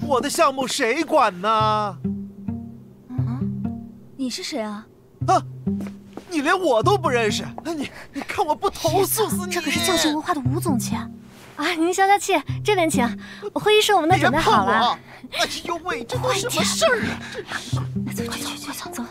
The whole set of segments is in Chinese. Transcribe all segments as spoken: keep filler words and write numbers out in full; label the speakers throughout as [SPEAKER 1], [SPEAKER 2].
[SPEAKER 1] 我的项目谁管呢？
[SPEAKER 2] 嗯，你是谁啊？
[SPEAKER 1] 啊，你连我都不认识？你你看我不投诉死你！
[SPEAKER 2] 这可是匠心文化的吴总监啊！您消消气，这边请。会议室我们都准备好了。
[SPEAKER 1] 哎呦喂，这都什么事儿啊？
[SPEAKER 2] 走走走走走。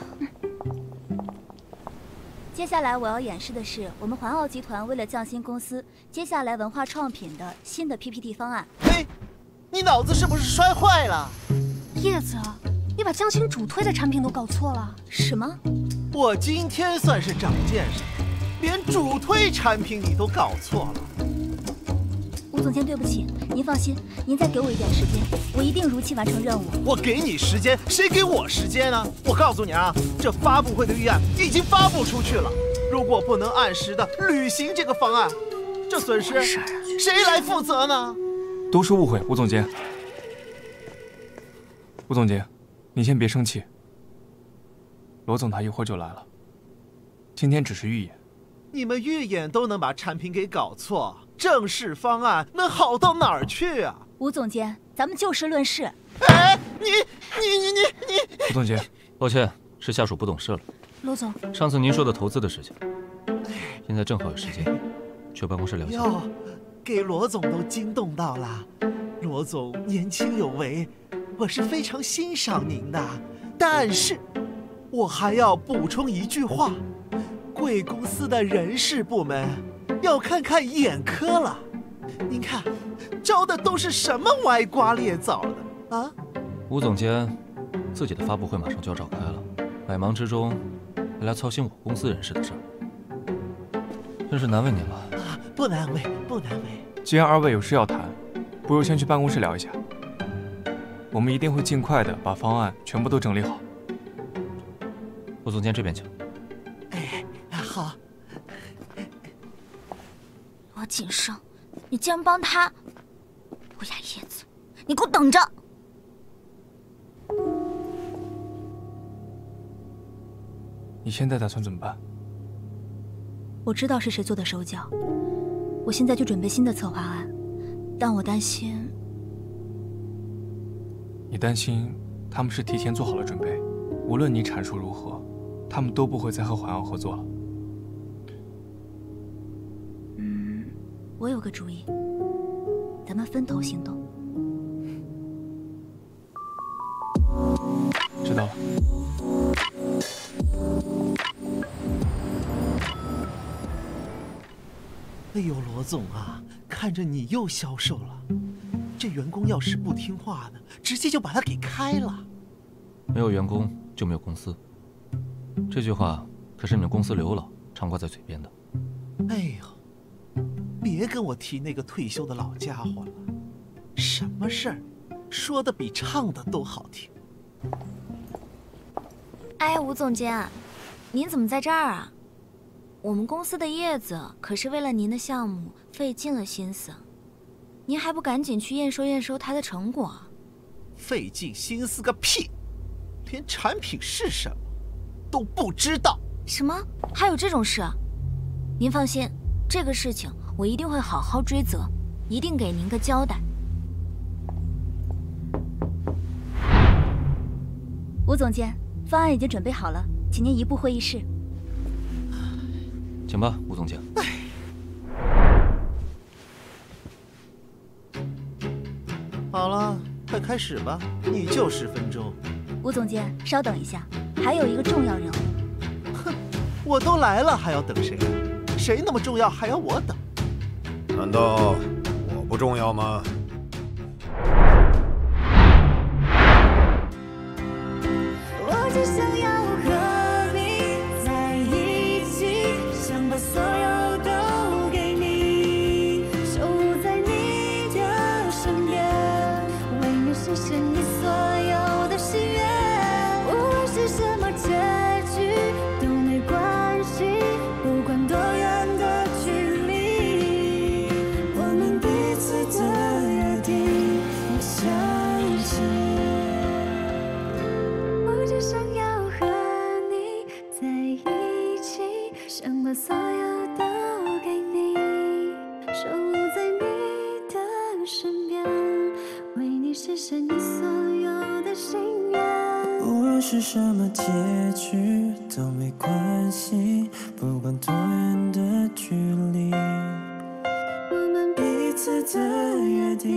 [SPEAKER 3] 接下来我要演示的是我们环奥集团为了匠心公司接下来文化创品的新的 P P T 方案。
[SPEAKER 1] 嘿，你脑子是不是摔坏了？
[SPEAKER 2] 叶子，你把匠心主推的产品都搞错了。
[SPEAKER 3] 什么？
[SPEAKER 1] 我今天算是长见识，连主推产品你都搞错了。
[SPEAKER 3] 吴总监，对不起，您放心，您再给我一点时间，我一定如期完成任务。
[SPEAKER 1] 我给你时间，谁给我时间呢？我告诉你啊，这发布会的预案已经发布出去了，如果不能按时的履行这个方案，这损失谁来负责呢？
[SPEAKER 4] 都是误会，吴总监。吴总监，你先别生气。罗总他一会儿就来了，今天只是预演。
[SPEAKER 1] 你们预演都能把产品给搞错，正式方案能好到哪儿去啊？
[SPEAKER 3] 吴总监，咱们就事论事。
[SPEAKER 1] 哎，你你你你你！
[SPEAKER 4] 吴总监，
[SPEAKER 5] 抱歉，是下属不懂事了。
[SPEAKER 2] 罗总，
[SPEAKER 5] 上次您说的投资的事情，现在正好有时间，去办公室聊一下。
[SPEAKER 1] 哟，给罗总都惊动到了。罗总年轻有为，我是非常欣赏您的。但是，我还要补充一句话。贵公司的人事部门要看看眼科了。您看，招的都是什么歪瓜裂枣的啊？
[SPEAKER 5] 吴总监，自己的发布会马上就要召开了，百忙之中还来操心我公司人事的事儿，真是难为您了。
[SPEAKER 1] 啊，不难为，不难为。
[SPEAKER 4] 既然二位有事要谈，不如先去办公室聊一下。我们一定会尽快的把方案全部都整理好。
[SPEAKER 5] 吴总监这边请。
[SPEAKER 1] 哎，好。
[SPEAKER 2] 罗锦生，你竟然帮他！乌鸦叶子，你给我等着！
[SPEAKER 4] 你现在打算怎么办？
[SPEAKER 3] 我知道是谁做的手脚，我现在就准备新的策划案，但我担心……
[SPEAKER 4] 你担心他们是提前做好了准备，无论你阐述如何，他们都不会再和环奥合作了。
[SPEAKER 3] 嗯，我有个主意，咱们分头行动。
[SPEAKER 4] 知道了。
[SPEAKER 1] 哎呦，罗总啊，看着你又消瘦了。这员工要是不听话呢，直接就把他给开了。
[SPEAKER 5] 没有员工就没有公司，这句话可是你们公司刘老常挂在嘴边的。
[SPEAKER 1] 哎呦，别跟我提那个退休的老家伙了，什么事儿说的比唱的都好听。
[SPEAKER 2] 哎，吴总监，您怎么在这儿啊？我们公司的叶子可是为了您的项目费尽了心思，您还不赶紧去验收验收它的成果？
[SPEAKER 1] 费尽心思个屁，连产品是什么都不知道。
[SPEAKER 2] 什么？还有这种事？您放心，这个事情我一定会好好追责，一定给您个交代。
[SPEAKER 3] 吴总监，方案已经准备好了，请您移步会议室。
[SPEAKER 5] 请吧，吴总监。
[SPEAKER 1] 好了，快开始吧，你就十分钟。
[SPEAKER 3] 吴总监，稍等一下，还有一个重要任务。
[SPEAKER 1] 哼，我都来了，还要等谁？谁那么重要还要我等？
[SPEAKER 6] 难道我不重要吗？
[SPEAKER 7] 我只想要和你在一起，想把所有都给你，守护在你的身边，为你实现你所有的心愿。无论是什么结局都没关系，不管多远的距离，我们彼此的约定要相信。我只想要和
[SPEAKER 8] 是什么结局都没关系，不管多远的距离，我们彼此的约定